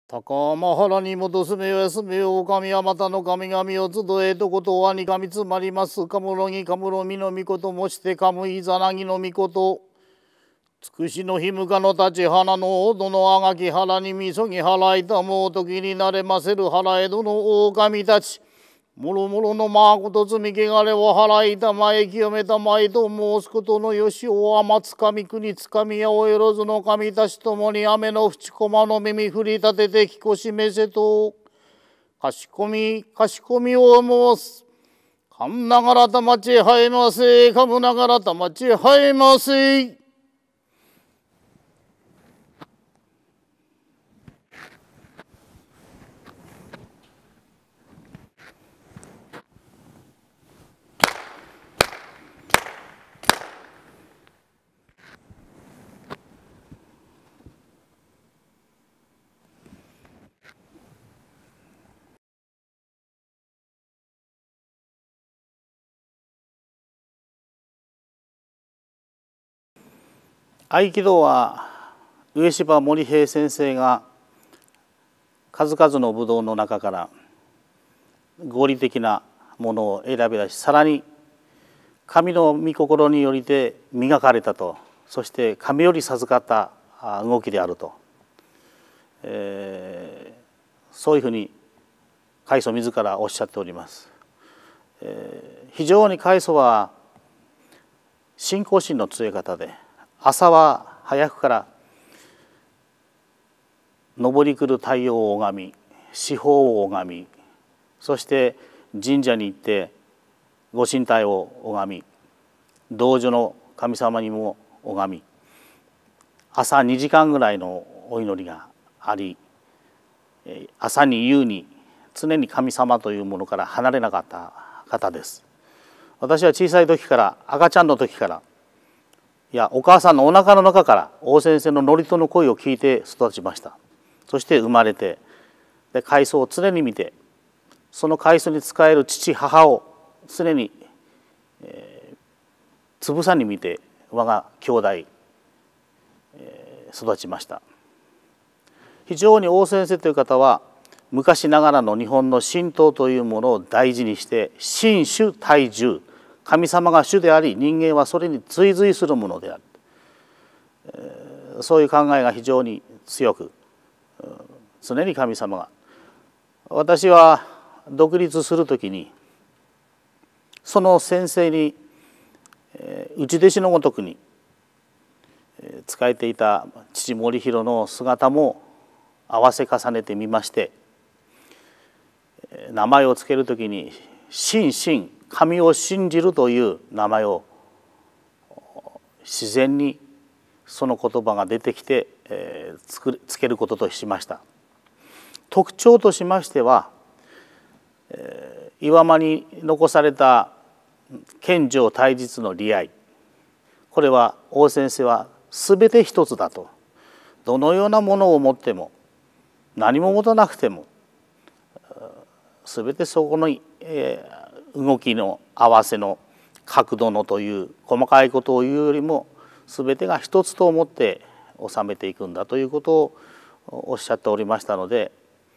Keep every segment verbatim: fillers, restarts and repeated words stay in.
高天原に戻すめよ休めよお神はまたの神々を集えとことはにかみつまりますかむろぎかむろみのみこともしてかむいざなぎのみことつくしのひむかの立ち花のおどのあがき腹にみそぎ払いたもうときになれませる腹江戸の狼たちもろもろのまこと積み汚れを払いたまえ清めたまえと申すことのよしおはまつかみ国つかみやおよろずの神たちともに雨の淵駒の耳振り立ててきこしめせとかしこみかしこみを申すかむながらたまちはえませかむながらたまちはえませ。合気道は上柴森平先生が数々の武道の中から合理的なものを選び出しさらに神の御心によりて磨かれたとそして神より授かった動きであると、えー、そういうふうに開祖自らおっしゃっております。えー、非常に開祖は信仰心の強い方で朝は早くから昇り来る太陽を拝み四方を拝みそして神社に行ってご神体を拝み道場の神様にも拝み朝にじかんぐらいのお祈りがあり朝に夕に常に神様というものから離れなかった方です。私は小さい時から赤ちゃんの時からいやお母さんのお腹の中から大先生の祝詞の声を聞いて育ちました。そして生まれてで開祖を常に見てその開祖に仕える父母を常に、えー、つぶさに見て我が兄弟、えー、育ちました。非常に大先生という方は昔ながらの日本の神道というものを大事にして神主体従神様が主であり人間はそれに追随するものである、えー、そういう考えが非常に強く常に神様が私は独立する時にその先生に、えー、内弟子のごとくに、えー、仕えていた父森弘の姿も合わせ重ねてみまして、えー、名前を付ける時に心身神を信じるという名前を自然にその言葉が出てきて、えー、つくつけることとしました。特徴としましては、えー、岩間に残された謙譲対実の利愛これは大先生は全て一つだとどのようなものを持っても何も持たなくても全てそこの、えー動きの合わせの角度のという細かいことを言うよりも全てが一つと思って収めていくんだということをおっしゃっておりましたので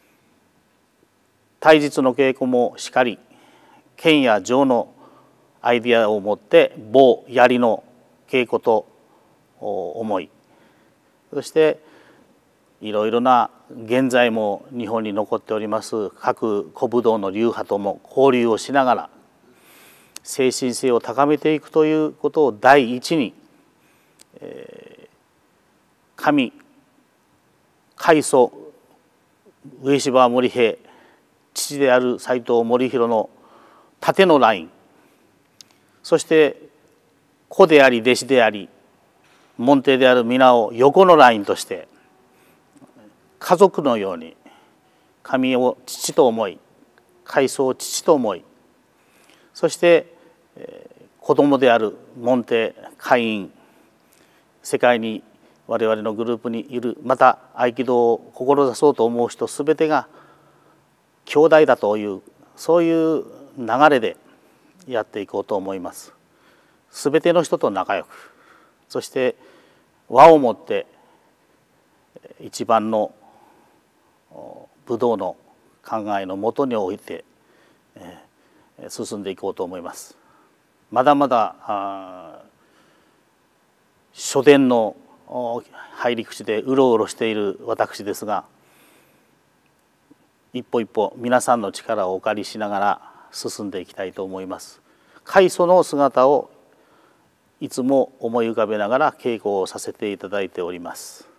対実の稽古もしかり剣や杖のアイディアを持って棒槍の稽古と思いそしていろいろな現在も日本に残っております各古武道の流派とも交流をしながら精神性を高めていくということを第一に、えー、神開祖上柴森平父である斎藤森弘の縦のラインそして子であり弟子であり門弟である皆を横のラインとして家族のように神を父と思い開祖を父と思いそして、えー、子供である門弟会員世界に我々のグループにいるまた合気道を志そうと思う人全てが兄弟だというそういう流れでやっていこうと思います。全ての人と仲良くそして和をもって一番の武道の考えのもとにおいて、えー、進んでいこうと思います。まだまだあ書殿の入り口でうろうろしている私ですが、一歩一歩皆さんの力をお借りしながら進んでいきたいと思います。開祖の姿をいつも思い浮かべながら稽古をさせていただいております。